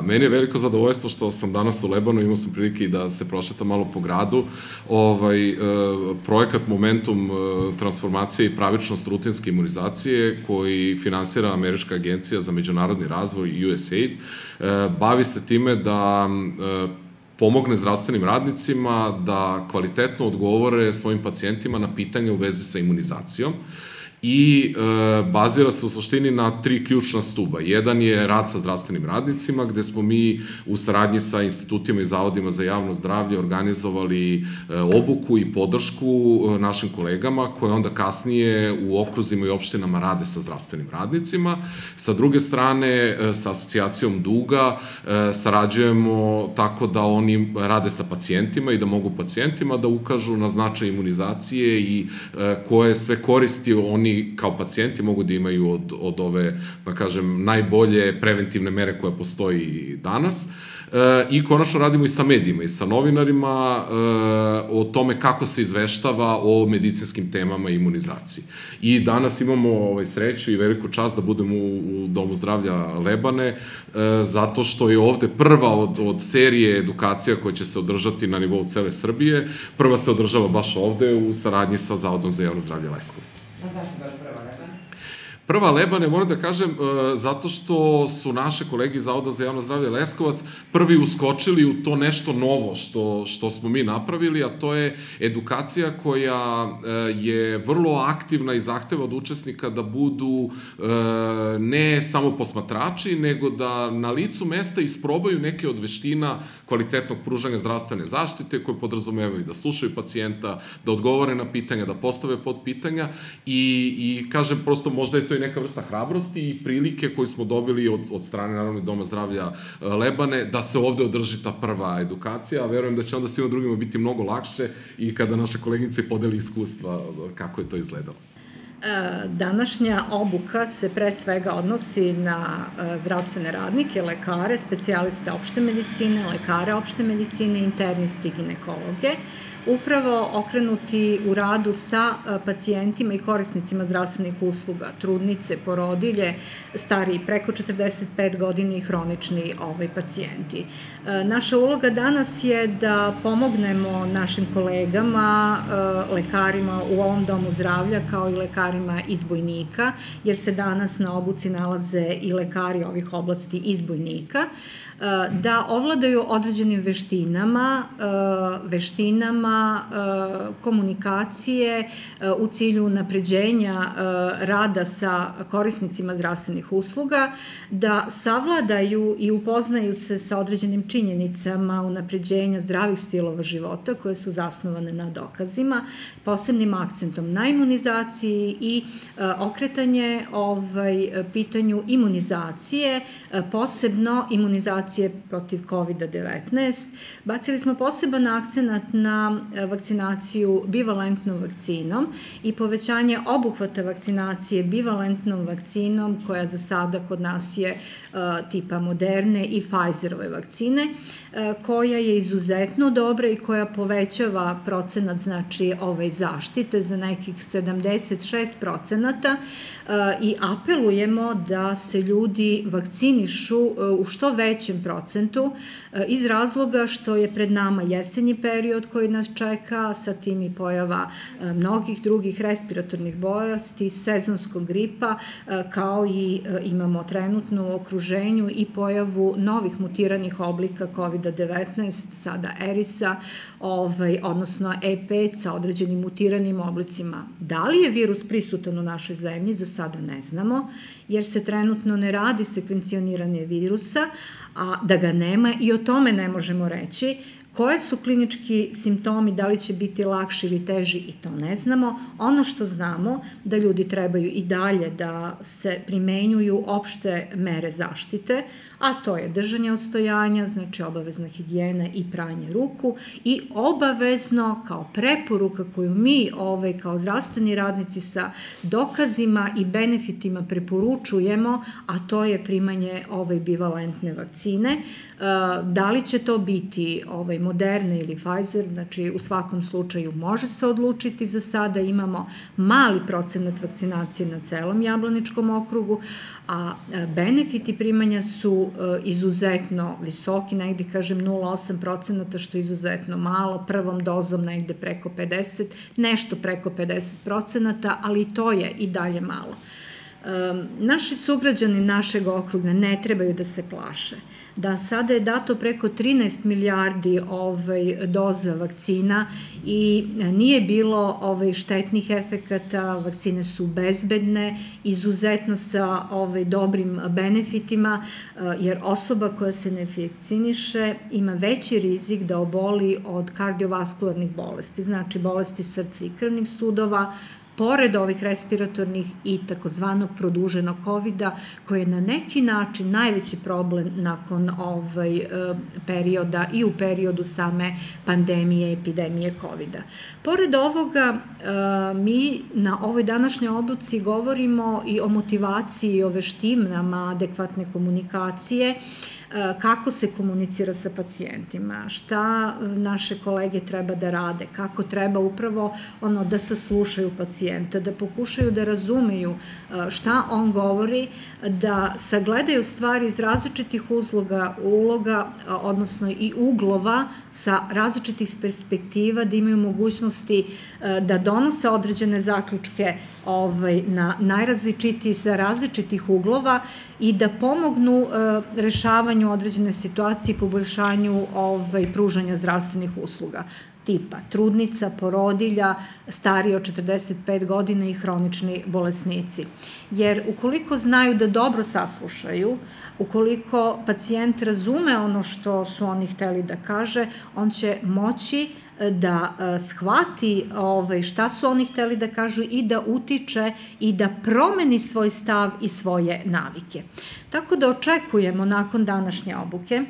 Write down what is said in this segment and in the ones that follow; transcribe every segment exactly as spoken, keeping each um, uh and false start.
Meni je veliko zadovoljstvo što sam danas u Lebanu, imao sam prilike i da se prošetam malo po gradu. Projekat Momentum transformacije i pravičnost rutinske imunizacije, koji finansira Američka agencija za međunarodni razvoj U S A I D, bavi se time da pomogne zdravstvenim radnicima da kvalitetno odgovore svojim pacijentima na pitanje u vezi sa imunizacijom i bazira se u suštini na tri ključna stuba. Jedan je rad sa zdravstvenim radnicima, gde smo mi u saradnji sa institutima i zavodima za javno zdravlje organizovali obuku i podršku našim kolegama, koje onda kasnije u okruzima i opštinama rade sa zdravstvenim radnicima. Sa druge strane, sa asocijacijom Duga sarađujemo tako da oni rade sa pacijentima i da mogu pacijentima da ukažu na značaj imunizacije i koje sve koristi oni kao pacijenti mogu da imaju od, od ove, da kažem, najbolje preventivne mere koja postoji danas. E, I konačno radimo i sa medijima i sa novinarima e, o tome kako se izveštava o medicinskim temama i imunizaciji. I danas imamo ovaj, sreću i veliku čast da budemo u, u Domu zdravlja Lebane, e, zato što je ovde prva od, od serije edukacija koja će se održati na nivou cele Srbije. Prva se održava baš ovde u saradnji sa Zavodom za javno zdravlje Leskovac. A zašto baš prva Lebane? Prva Lebane, moram da kažem, zato što su naše kolege iz Zavoda za javno zdravlje Leskovac prvi uskočili u to nešto novo što, što smo mi napravili, a to je edukacija koja je vrlo aktivna i zahteva od učesnika da budu ne samo posmatrači, nego da na licu mesta isprobaju neke od veština kvalitetnog pružanja zdravstvene zaštite, koje podrazumevaju da slušaju pacijenta, da odgovore na pitanja, da postave podpitanja i, i kažem, prosto možda je to neka vrsta hrabrosti i prilike koju smo dobili od, od strane, naravno, Doma zdravlja Lebane, da se ovde održi ta prva edukacija, a verujem da će onda svima drugima biti mnogo lakše i kada naše koleginice podeli iskustva kako je to izgledalo. Današnja obuka se pre svega odnosi na zdravstvene radnike, lekare, specijaliste opšte medicine, lekare opšte medicine, interniste i ginekologe, upravo okrenuti u radu sa pacijentima i korisnicima zdravstvenih usluga, trudnice, porodilje, stariji preko četrdeset pet godina i hronični ovaj, pacijenti. Naša uloga danas je da pomognemo našim kolegama, lekarima u ovom domu zdravlja, kao i lekarima iz Bojnika, jer se danas na obuci nalaze i lekari ovih oblasti iz Bojnika, da ovladaju određenim veštinama, veštinama komunikacije u cilju unapređenja rada sa korisnicima zdravstvenih usluga, da savladaju i upoznaju se sa određenim činjenicama unapređenja zdravih stilova života koje su zasnovane na dokazima, posebnim akcentom na imunizaciji i okretanje ovaj, pitanju imunizacije, posebno imunizacije protiv kovid devetnaest. Bacili smo poseban akcenat na vakcinaciju bivalentnom vakcinom i povećanje obuhvata vakcinacije bivalentnom vakcinom, koja za sada kod nas je tipa Moderne i Pfizerove vakcine, koja je izuzetno dobra i koja povećava procenat, znači, ove zaštite za nekih sedamdeset šest procenata i apelujemo da se ljudi vakcinišu u što većem procentu iz razloga što je pred nama jesenji period koji nas čeka, sa tim i pojava mnogih drugih respiratornih bolesti, sezonskog gripa, kao i imamo trenutno u okruženju i pojavu novih mutiranih oblika kovid devetnaest, sada erisa, ovaj, odnosno E pet sa određenim mutiranim oblicima. Da li je virus prisutan u našoj zemlji, za sada ne znamo, jer se trenutno ne radi sekvencioniranje virusa, a da ga nema i o tome ne možemo reći. Koje su klinički simptomi, da li će biti lakši ili teži, i to ne znamo. Ono što znamo, da ljudi trebaju i dalje da se primenjuju opšte mere zaštite, a to je držanje odstojanja, znači obavezna higijena i pranje ruku, i obavezno kao preporuka koju mi ovaj, kao zdravstveni radnici sa dokazima i benefitima preporučujemo, a to je primanje ovaj, bivalentne vakcine. Da li će to biti ovaj, ovaj, Moderna ili Pfizer, znači u svakom slučaju može se odlučiti. Za sada imamo mali procenat vakcinacije na celom Jablaničkom okrugu, a benefiti primanja su izuzetno visoki, negde kažem nula zarez osam procenata, što je izuzetno malo, prvom dozom negde preko pedeset, nešto preko pedeset procenata, ali i to je i dalje malo. Naši sugrađani našeg okruga ne trebaju da se plaše. Da sada je dato preko trinaest milijardi ovaj, doza vakcina i nije bilo ovaj, štetnih efekata, vakcine su bezbedne, izuzetno sa ovaj, dobrim benefitima, jer osoba koja se ne vakciniše ima veći rizik da oboli od kardiovaskularnih bolesti, znači bolesti srca i krvnih sudova, pored ovih respiratornih i takozvanog produženog kovida, koji je na neki način najveći problem nakon ovaj perioda i u periodu same pandemije, epidemije kovida. Pored ovoga, mi na ovoj današnjoj obuci govorimo i o motivaciji i o veštinama adekvatne komunikacije, kako se komunicira sa pacijentima, šta naše kolege treba da rade, kako treba upravo ono da saslušaju pacijenta, da pokušaju da razumeju šta on govori, da sagledaju stvari iz različitih uzloga, uloga, odnosno i uglova sa različitih perspektiva, da imaju mogućnosti da donose određene zaključke ovaj, na najrazličitiji sa različitih uglova i da pomognu rešavanju određene situacije i poboljšanju ovaj, pružanja zdravstvenih usluga, tipa trudnica, porodilja, stariji od četrdeset pet godina i hronični bolesnici. Jer ukoliko znaju da dobro saslušaju, ukoliko pacijent razume ono što su oni hteli da kaže, on će moći da shvati šta su oni hteli da kažu i da utiče i da promeni svoj stav i svoje navike. Tako da očekujemo nakon današnje obuke,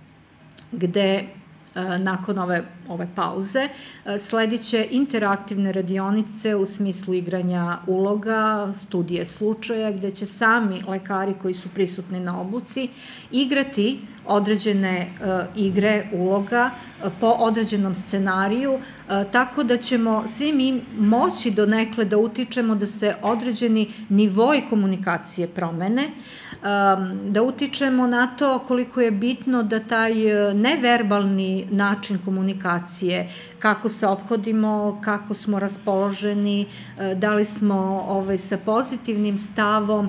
gde nakon ove, ove pauze sledit će interaktivne radionice u smislu igranja uloga, studije slučaja, gde će sami lekari koji su prisutni na obuci igrati određene igre uloga po određenom scenariju, tako da ćemo svi mi moći donekle da utičemo da se određeni nivoi komunikacije promene, da utičemo na to koliko je bitno da taj neverbalni način komunikacije, kako se ophodimo, kako smo raspoloženi, da li smo ovaj, sa pozitivnim stavom,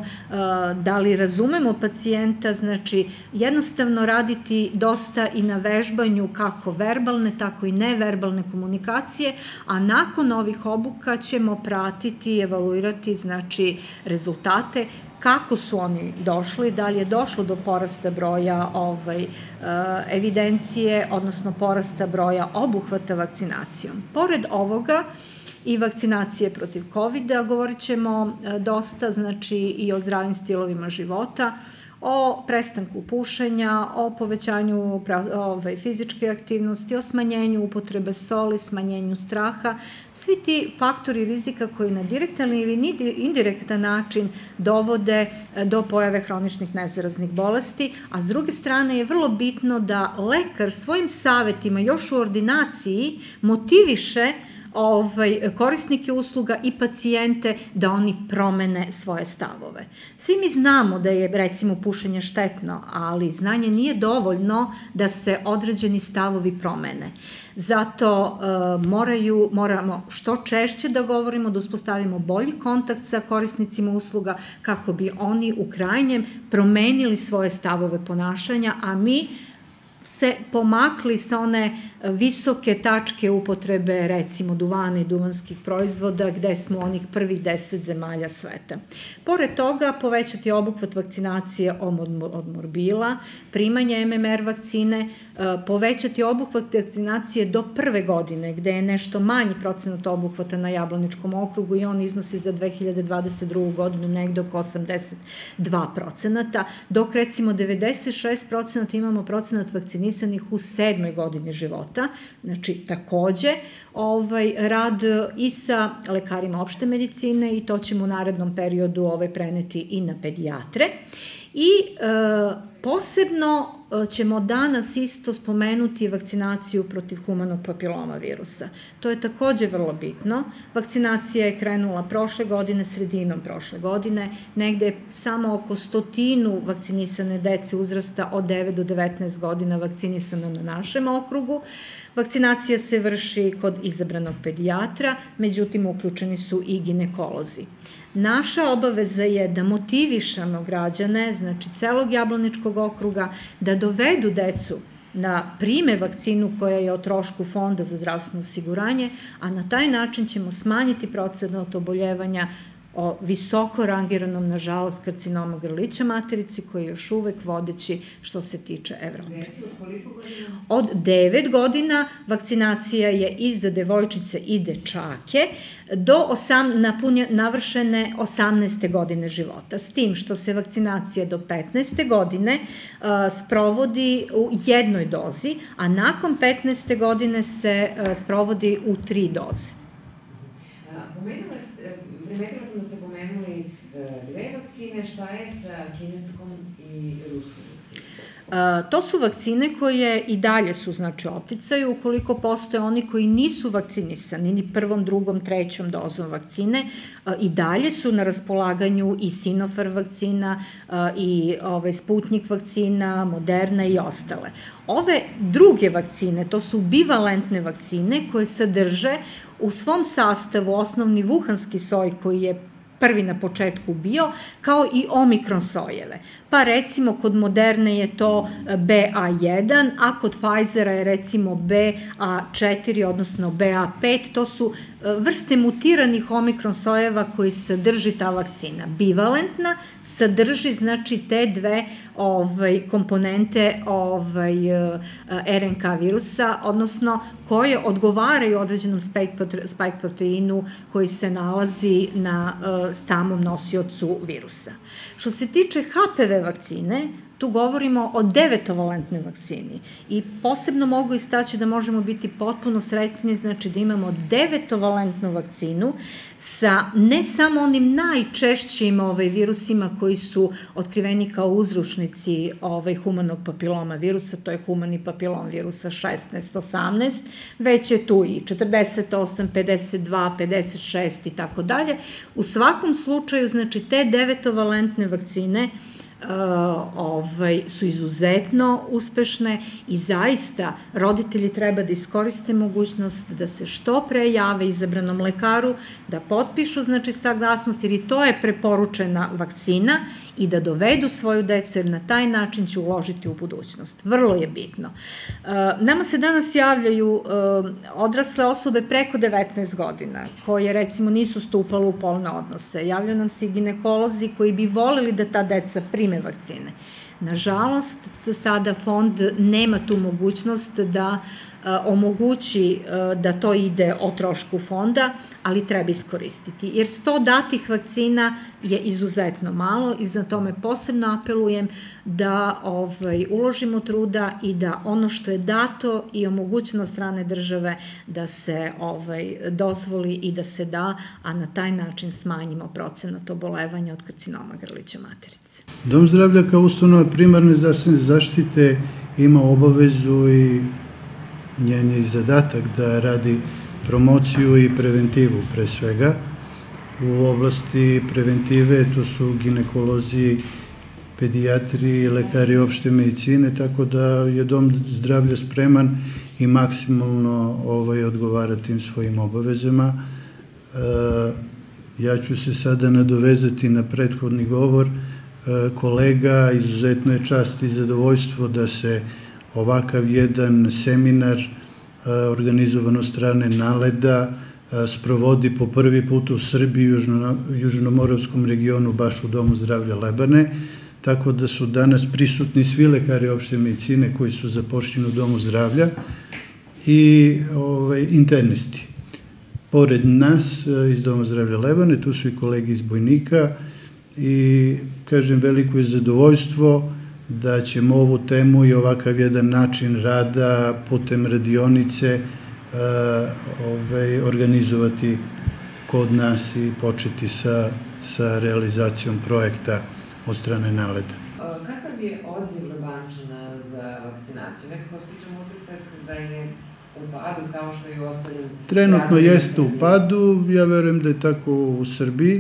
da li razumemo pacijenta, znači jednostavno raditi dosta i na vežbanju kako verbalne, tako i neverbalne komunikacije, a nakon ovih obuka ćemo pratiti i evaluirati, znači, rezultate, kako su oni došli, da li je došlo do porasta broja ovaj, evidencije, odnosno porasta broja obuhvata vakcinacijom. Pored ovoga i vakcinacije protiv kovida, govorit ćemo dosta, znači, i o zdravim stilovima života, o prestanku pušenja, o povećanju ove, fizičke aktivnosti, o smanjenju upotrebe soli, smanjenju straha, svi ti faktori rizika koji na direktan ili indirektan način dovode do pojave hroničnih nezaraznih bolesti, a s druge strane je vrlo bitno da lekar svojim savetima još u ordinaciji motiviše Ovaj, korisnike usluga i pacijente da oni promene svoje stavove. Svi mi znamo da je recimo pušenje štetno, ali znanje nije dovoljno da se određeni stavovi promene. Zato uh, moraju, moramo što češće da govorimo, da uspostavimo bolji kontakt sa korisnicima usluga kako bi oni u krajnjem promenili svoje stavove ponašanja, a mi se pomakli sa one visoke tačke upotrebe, recimo duvana i duvanskih proizvoda, gde smo onih prvih deset zemalja sveta. Pored toga, povećati obuhvat vakcinacije od morbila, primanje em em er vakcine, povećati obuhvat vakcinacije do prve godine, gde je nešto manji procenat obuhvata na Jablaničkom okrugu i on iznosi za dve hiljade dvadeset drugu godinu negde oko osamdeset dva procenata, dok recimo devedeset šest procenata imamo procenat vakcinisanih u sedmoj godini života. Znači, takođe, ovaj, rad i sa lekarima opšte medicine i to ćemo u narednom periodu ovaj, preneti i na pedijatre. I posebno ćemo danas isto spomenuti vakcinaciju protiv humanog papiloma virusa. To je takođe vrlo bitno. Vakcinacija je krenula prošle godine, sredinom prošle godine, negde je samo oko stotinu vakcinisane dece uzrasta od devet do devetnaest godina vakcinisano na našem okrugu. Vakcinacija se vrši kod izabranog pedijatra, međutim uključeni su i ginekolozi. Naša obaveza je da motivišemo građane, znači celog Jablaničkog okruga, da dovedu decu na prime vakcinu koja je o trošku Fonda za zdravstveno osiguranje, a na taj način ćemo smanjiti procenat oboljevanja o visoko rangiranom, nažalost, karcinoma grlića materice, koji je još uvek vodeći što se tiče Evrope. Od devet godina vakcinacija je i za devojčice i dečake do navršene osamnaeste godine života. S tim što se vakcinacija do petnaeste godine sprovodi u jednoj dozi, a nakon petnaeste godine se sprovodi u tri doze. Primetila sam da ste pomenuli dve vakcine, šta je sa kineskom i ruskom vakcinom? To su vakcine koje i dalje su, znači, opticaju, ukoliko postoje oni koji nisu vakcinisani ni prvom, drugom, trećom dozom vakcine, i dalje su na raspolaganju i Sinopharm vakcina, i Sputnik vakcina, Moderna i ostale. Ove druge vakcine, to su bivalentne vakcine koje sadrže u svom sastavu osnovni vuhanski soj koji je prvi na početku bio, kao i omikron sojeve. Pa recimo kod Moderne je to B A jedan, a kod Pfizera je recimo B A četiri, odnosno B A pet, to su vrste mutiranih omikron sojeva koji sadrži ta vakcina. Bivalentna sadrži, znači, te dve komponente R N K virusa, odnosno koje odgovaraju određenom spike proteinu koji se nalazi na samom nosiocu virusa. Što se tiče H P V vakcine, tu govorimo o devetovalentnoj vakcini i posebno mogu istaći da možemo biti potpuno sretni, znači da imamo devetovalentnu vakcinu sa ne samo onim najčešćim virusima koji su otkriveni kao uzročnici humanog papiloma virusa, to je humani papilom virusa šesnaest, osamnaest, već je tu i četrdeset osam, pedeset dva, pedeset šest i tako dalje. U svakom slučaju, znači, te devetovalentne vakcine su izuzetno uspešne i zaista roditelji treba da iskoriste mogućnost da se što pre jave izabranom lekaru, da potpišu, znači, saglasnost, jer i to je preporučena vakcina, i da dovedu svoju decu, jer na taj način će uložiti u budućnost. Vrlo je bitno. Nama se danas javljaju odrasle osobe preko devetnaest godina, koje recimo nisu stupale u polne odnose. Javljaju nam se i ginekolozi koji bi voleli da ta deca prime vakcine. Nažalost, sada fond nema tu mogućnost da omogući da to ide o trošku fonda, ali treba iskoristiti. Jer sto datih vakcina je izuzetno malo i za tome posebno apelujem da uložimo truda i da ono što je dato i omogućeno od strane države da se dozvoli i da se da, a na taj način smanjimo procenat obolevanja od karcinoma grlića materice. Dom zdravlja kao ustanova primarne zdravstvene zaštite ima obavezu i njen je zadatak da radi promociju i preventivu pre svega. U oblasti preventive to su ginekolozi, pedijatri, lekari opšte medicine, tako da je dom zdravlja spreman i maksimalno odgovara tim svojim obavezama. Ja ću se sada nadovezati na prethodni govor kolega. Izuzetno je čast i zadovoljstvo da se ovakav jedan seminar organizovan od strane NALED-a sprovodi po prvi put u Srbiji u južnomoravskom regionu, baš u Domu zdravlja Lebane, tako da su danas prisutni svi lekari opšte medicine koji su zapošljeni u Domu zdravlja i internisti. Pored nas iz Doma zdravlja Lebane, tu su i kolegi iz Bojnika i, kažem, veliko je zadovoljstvo da ćemo ovu temu i ovakav jedan način rada putem radionice organizovati kod nas i početi sa realizacijom projekta od strane NALED-a. Kakav je odziv Lebančana za vakcinaciju? Nekako stičem utisak da je u padu kao što je u ostalim... Trenutno jeste u padu, ja verujem da je tako u Srbiji,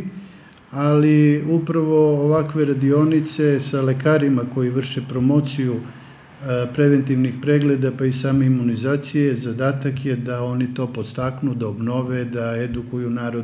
ali upravo ovakve radionice sa lekarima koji vrše promociju preventivnih pregleda pa i same imunizacije, zadatak je da oni to podstaknu, da obnove, da edukuju narod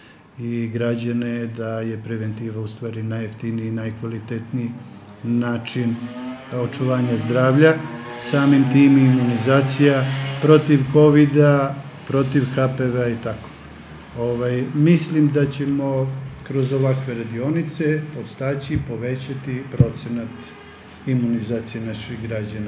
i građane da je preventiva u stvari najjeftiniji i najkvalitetniji način očuvanja zdravlja. Samim tim imunizacija protiv kovida, protiv ha pe ve a i tako. Ovaj, mislim da ćemo kroz ovakve radionice podstaći, povećati procenat imunizacije naših građana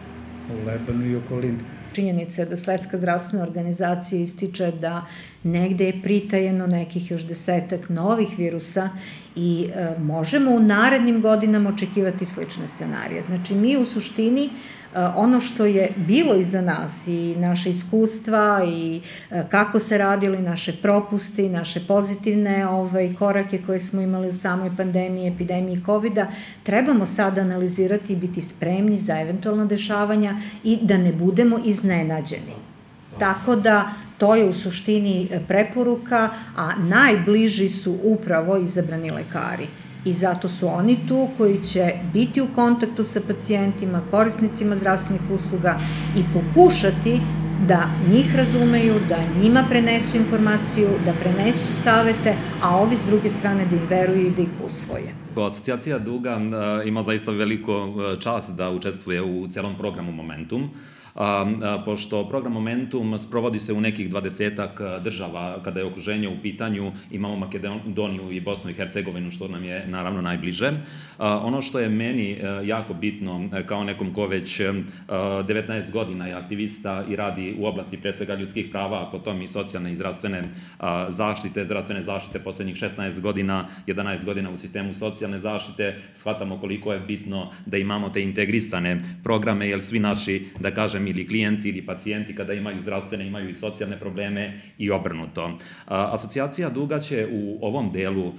u Lebanu i okolini. Činjenica je da Svetska zdravstvena organizacija ističe da negde je pritajeno nekih još desetak novih virusa i e, možemo u narednim godinama očekivati slične scenarije. Znači, mi u suštini e, ono što je bilo iza nas i naše iskustva i e, kako se radili, naše propusti, naše pozitivne ovaj, korake koje smo imali u samoj pandemiji, epidemiji kovida, trebamo sad analizirati i biti spremni za eventualna dešavanja i da ne budemo iznenađeni. Tako da to je u suštini preporuka, a najbliži su upravo izabrani lekari. I zato su oni tu koji će biti u kontaktu sa pacijentima, korisnicima zdravstvenih usluga i pokušati da njih razumeju, da njima prenesu informaciju, da prenesu savete, a ovi s druge strane da im veruju i da ih usvoje. Asocijacija Duga ima zaista veliko čast da učestvuje u celom programu Momentum, pošto program Momentum sprovodi se u nekih dvadesetak država kada je okruženje u pitanju, imamo Makedoniju i Bosnu i Hercegovinu, što nam je naravno najbliže. Ono što je meni jako bitno, kao nekom ko već devetnaest godina je aktivista i radi u oblasti pre svega ljudskih prava, a potom i socijalne i zdravstvene zaštite, zdravstvene zaštite poslednjih šesnaest godina, jedanaest godina u sistemu socijalne zaštite, shvatamo koliko je bitno da imamo te integrisane programe, jer svi naši, da kažem, ili klijenti ili pacijenti kada imaju zdravstvene, imaju i socijalne probleme i obrnuto. Asocijacija Duga će u ovom delu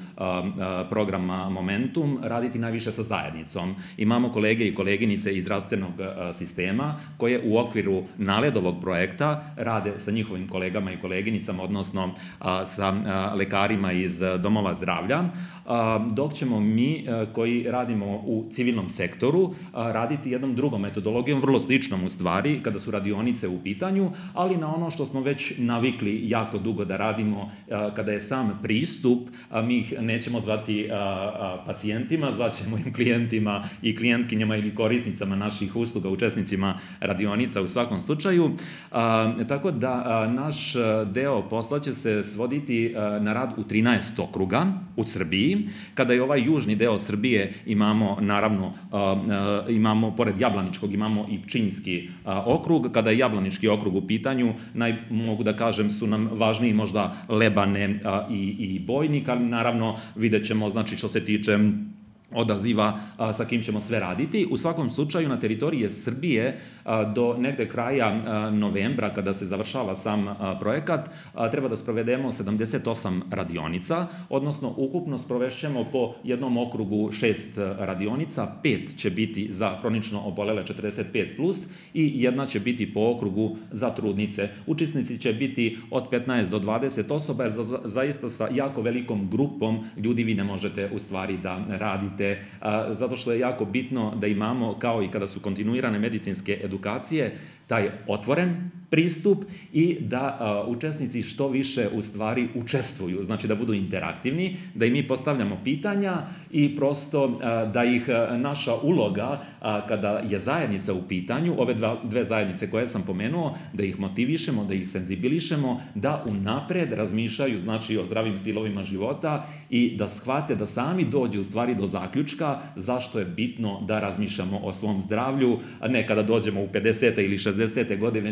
programa Momentum raditi najviše sa zajednicom. Imamo kolege i koleginice iz zdravstvenog sistema koje u okviru NALED ovog projekta rade sa njihovim kolegama i koleginicama, odnosno sa lekarima iz domova zdravlja, dok ćemo mi koji radimo u civilnom sektoru raditi jednom drugom metodologijom, vrlo sličnom u stvari, kada su radionice u pitanju, ali na ono što smo već navikli jako dugo da radimo, kada je sam pristup, mi ih nećemo zvati pacijentima, zvaćemo im klijentima i klijentkinjama ili korisnicama naših usluga, učesnicima radionica u svakom slučaju. Tako da naš deo posla će se svoditi na rad u trinaest okruga u Srbiji. Kada je ovaj južni deo Srbije, imamo naravno, imamo pored Jablaničkog, imamo i Pčinjski okrug. Kada je Jablanički okrug u pitanju, naj, mogu da kažem, su nam važniji možda Lebane i, i Bojnik, ali naravno vidjet ćemo, znači što se tiče odaziva sa kim ćemo sve raditi. U svakom slučaju na teritoriji Srbije do negde kraja novembra, kada se završava sam projekat, treba da sprovedemo sedamdeset osam radionica, odnosno ukupno sprovešćemo po jednom okrugu šest radionica, pet će biti za hronično obolele četrdeset pet plus i jedna će biti po okrugu za trudnice. Učesnici će biti od petnaest do dvadeset osoba, jer za, zaista sa jako velikom grupom ljudi vi ne možete u stvari da radite, zato što je jako bitno da imamo, kao i kada su kontinuirane medicinske edukacije, taj otvoren pristup i da uh, učesnici što više u stvari učestvuju, znači da budu interaktivni, da im mi postavljamo pitanja i prosto uh, da ih uh, naša uloga, uh, kada je zajednica u pitanju, ove dva, dve zajednice koje sam pomenuo, da ih motivišemo, da ih senzibilišemo, da unapred razmišljaju, znači, o zdravim stilovima života i da shvate da sami dođu u stvari do zaključka zašto je bitno da razmišljamo o svom zdravlju, a ne kada dođemo u pedesete ili šezdesete godine, već, već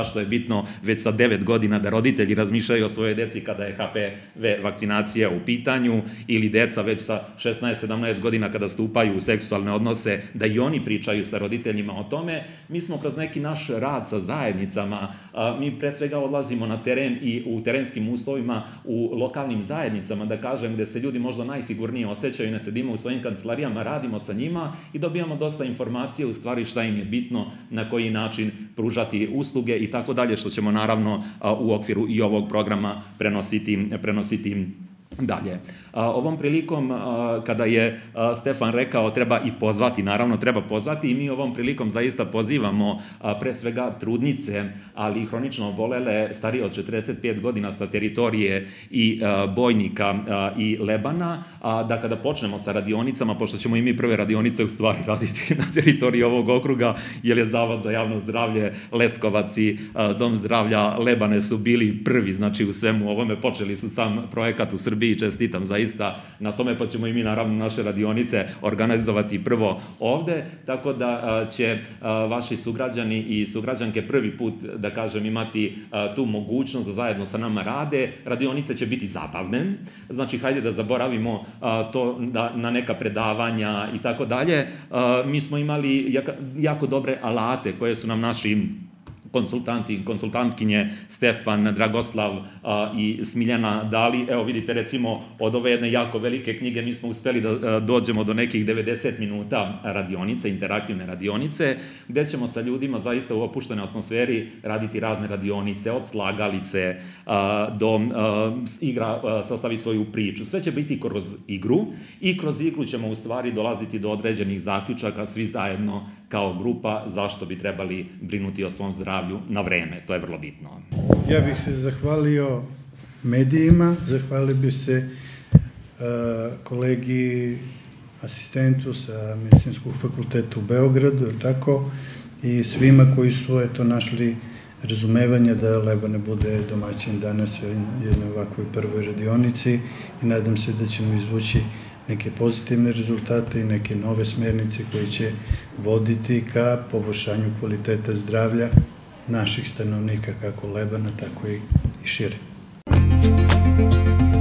zašto je bitno već sa devet godina da roditelji razmišljaju o svojoj deci kada je H P V vakcinacija u pitanju, ili deca već sa šesnaest sedamnaest godina kada stupaju u seksualne odnose, da i oni pričaju sa roditeljima o tome. Mi smo kroz neki naš rad sa zajednicama, mi pre svega odlazimo na teren i u terenskim uslovima u lokalnim zajednicama, da kažem, gde se ljudi možda najsigurnije osjećaju, ne sedimo u svojim kancelarijama, radimo sa njima i dobijamo dosta informacije u stvari šta im je bitno, na koji način pružati usluge i tako dalje, što ćemo naravno u okviru i ovog programa prenositi, prenositi dalje. Ovom prilikom, kada je Stefan rekao treba i pozvati, naravno treba pozvati, i mi ovom prilikom zaista pozivamo pre svega trudnice, ali i hronično obolele starije od četrdeset pet godina sa teritorije i Bojnika i Lebana, da kada počnemo sa radionicama, pošto ćemo i mi prve radionice u stvari raditi na teritoriji ovog okruga, jer je Zavod za javno zdravlje Leskovac i Dom zdravlja Lebane su bili prvi, znači u svemu ovome, počeli su sam projekat u Srbiji i čestitam zaista na tome, pa ćemo i mi naravno naše radionice organizovati prvo ovde, tako da će vaši sugrađani i sugrađanke prvi put, da kažem, imati tu mogućnost da zajedno sa nama rade. Radionice će biti zabavne, znači hajde da zaboravimo to na neka predavanja i tako dalje. Mi smo imali jako dobre alate koje su nam naši konsultanti, konsultantkinje Stefan, Dragoslav i Smiljana dali. Evo vidite, recimo, od ove jedne jako velike knjige mi smo uspeli da dođemo do nekih devedeset minuta radionice, interaktivne radionice, gde ćemo sa ljudima zaista u opuštenoj atmosferi raditi razne radionice, od slagalice do igra sastavi svoju priču. Sve će biti kroz igru i kroz igru ćemo u stvari dolaziti do određenih zaključaka svi zajedno kao grupa zašto bi trebali brinuti o svom zdravlju na vreme. To je vrlo bitno. Ja bih se zahvalio medijima, zahvalio bih se kolegi asistentu sa Medicinskog fakulteta u Beogradu, tako, i svima koji su eto našli razumevanja da Lebane bude domaćin danas u jednoj ovakvoj prvoj radionici i nadam se da ćemo izvući neke pozitivne rezultate i neke nove smernice koje će voditi ka poboljšanju kvaliteta zdravlja naših stanovnika, kako Lebana, tako i šire.